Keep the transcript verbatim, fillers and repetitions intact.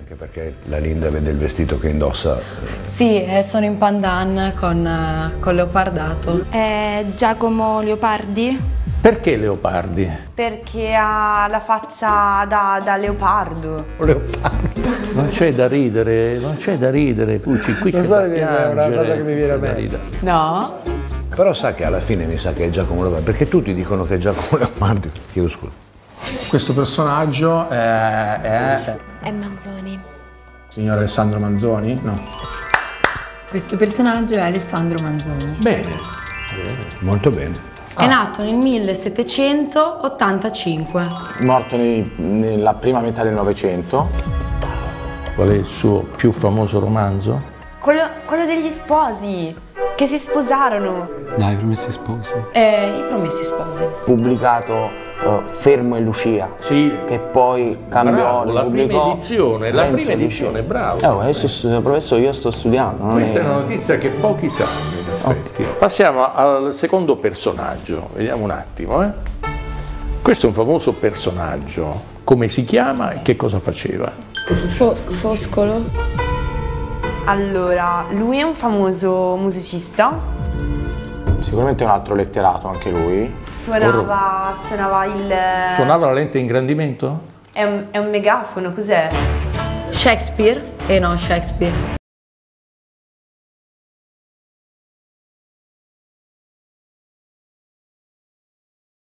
Anche perché la Linda vede il vestito che indossa. Sì, eh, sono in pandan con, eh, con leopardato. È Giacomo Leopardi? Perché Leopardi? Perché ha la faccia da, da leopardo. Leopardo. Non c'è da ridere, non c'è da ridere, Pucci, qui c'è da piangere. È una cosa che mi viene a me. No? Però sa che alla fine mi sa che è Giacomo Leopardi, perché tutti dicono che è Giacomo Leopardi. Chiedo scusa. Questo personaggio è, è... È Manzoni. Signor Alessandro Manzoni? No. Questo personaggio è Alessandro Manzoni. Bene. Molto bene. È nato nel millesettecentottantacinque. Morto nei- nella prima metà del Novecento. Qual è il suo più famoso romanzo? Quello, quello degli sposi, che si sposarono. Dai, i Promessi Sposi. Eh, I Promessi Sposi. Pubblicato eh, Fermo e Lucia. Sì. Che poi cambiò, Bravo, la ripubblicò prima edizione, la Renzo prima edizione, Lucia. bravo. Eh, adesso, stu- professore, io sto studiando. non Questa è una notizia che pochi sanno, in effetti. Passiamo al secondo personaggio, vediamo un attimo. Eh. Questo è un famoso personaggio. Come si chiama e che cosa faceva? Fo- Foscolo. Allora, lui è un famoso musicista. Sicuramente è un altro letterato anche lui. Suonava, suonava il... Suonava la lente ingrandimento? È un, è un megafono, cos'è? Shakespeare? Eh no, Shakespeare.